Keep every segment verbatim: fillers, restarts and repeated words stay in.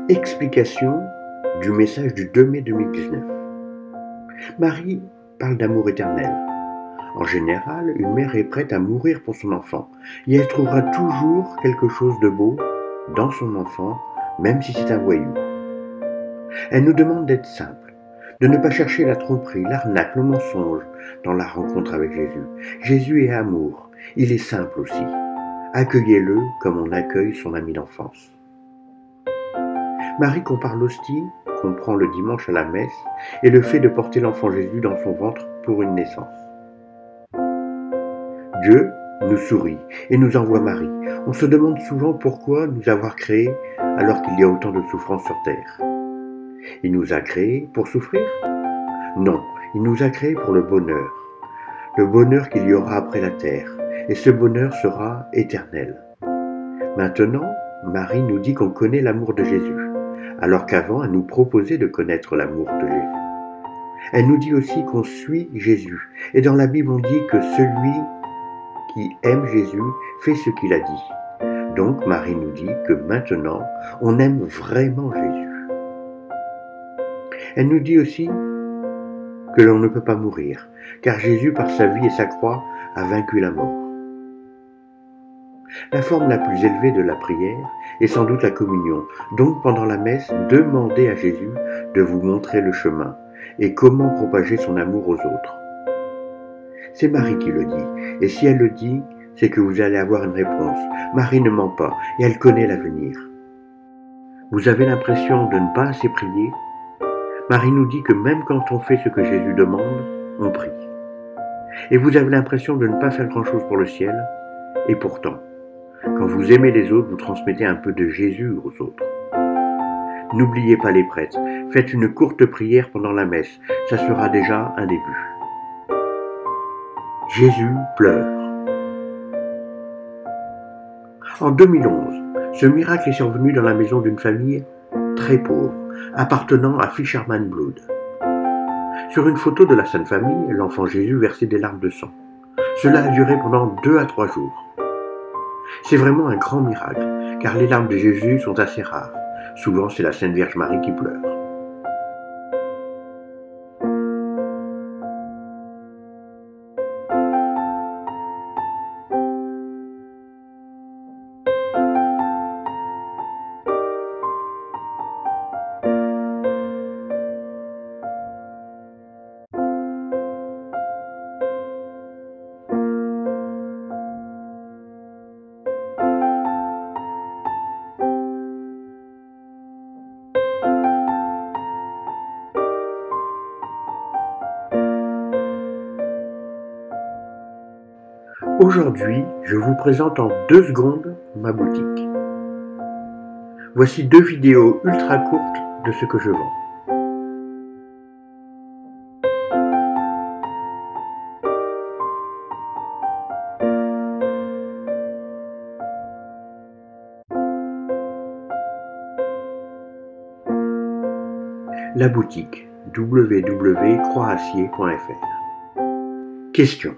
Explication du message du deux mai deux mille dix-neuf. Marie parle d'amour éternel. En général, une mère est prête à mourir pour son enfant, et elle trouvera toujours quelque chose de beau dans son enfant, même si c'est un voyou. Elle nous demande d'être simple, de ne pas chercher la tromperie, l'arnaque, le mensonge dans la rencontre avec Jésus. Jésus est amour, il est simple aussi. Accueillez-le comme on accueille son ami d'enfance. Marie compare l'hostie qu'on prend le dimanche à la messe et le fait de porter l'enfant Jésus dans son ventre pour une naissance. Dieu nous sourit et nous envoie Marie. On se demande souvent pourquoi nous avoir créés alors qu'il y a autant de souffrances sur terre. Il nous a créés pour souffrir? Non, il nous a créés pour le bonheur. Le bonheur qu'il y aura après la terre. Et ce bonheur sera éternel. Maintenant, Marie nous dit qu'on connaît l'amour de Jésus, alors qu'avant, elle nous proposait de connaître l'amour de Jésus. Elle nous dit aussi qu'on suit Jésus. Et dans la Bible, on dit que celui qui aime Jésus fait ce qu'il a dit. Donc, Marie nous dit que maintenant, on aime vraiment Jésus. Elle nous dit aussi que l'on ne peut pas mourir, car Jésus, par sa vie et sa croix, a vaincu la mort. La forme la plus élevée de la prière est sans doute la communion. Donc, pendant la messe, demandez à Jésus de vous montrer le chemin et comment propager son amour aux autres. C'est Marie qui le dit, et si elle le dit, c'est que vous allez avoir une réponse. Marie ne ment pas, et elle connaît l'avenir. Vous avez l'impression de ne pas assez prier? Marie nous dit que même quand on fait ce que Jésus demande, on prie. Et vous avez l'impression de ne pas faire grand-chose pour le ciel, et pourtant, quand vous aimez les autres, vous transmettez un peu de Jésus aux autres. N'oubliez pas les prêtres. Faites une courte prière pendant la messe. Ça sera déjà un début. Jésus pleure. En deux mille onze, ce miracle est survenu dans la maison d'une famille très pauvre, appartenant à Fisherman Blood. Sur une photo de la Sainte Famille, l'enfant Jésus versait des larmes de sang. Cela a duré pendant deux à trois jours. C'est vraiment un grand miracle, car les larmes de Jésus sont assez rares. Souvent, c'est la Sainte Vierge Marie qui pleure. Aujourd'hui, je vous présente en deux secondes ma boutique. Voici deux vidéos ultra courtes de ce que je vends. La boutique w w w point croix acier point f r. Question.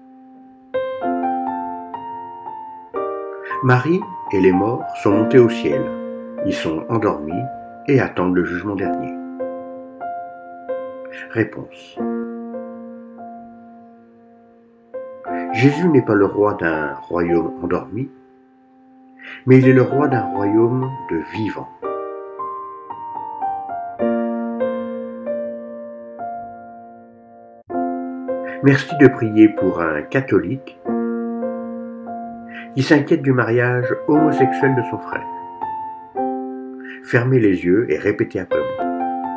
Marie et les morts sont montés au ciel. Ils sont endormis et attendent le jugement dernier. Réponse. Jésus n'est pas le roi d'un royaume endormi, mais il est le roi d'un royaume de vivants. Merci de prier pour un catholique qui s'inquiète du mariage homosexuel de son frère. Fermez les yeux et répétez après moi.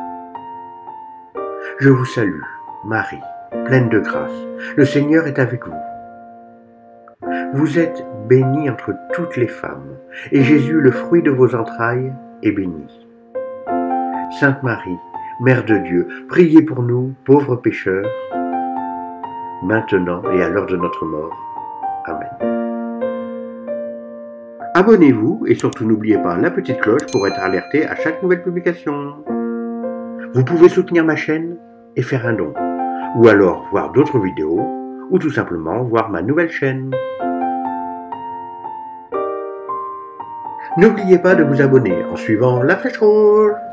Je vous salue, Marie, pleine de grâce. Le Seigneur est avec vous. Vous êtes bénie entre toutes les femmes, et Jésus, le fruit de vos entrailles, est béni. Sainte Marie, Mère de Dieu, priez pour nous, pauvres pécheurs, maintenant et à l'heure de notre mort. Amen. Abonnez-vous et surtout n'oubliez pas la petite cloche pour être alerté à chaque nouvelle publication. Vous pouvez soutenir ma chaîne et faire un don, ou alors voir d'autres vidéos, ou tout simplement voir ma nouvelle chaîne. N'oubliez pas de vous abonner en suivant la flèche rouge.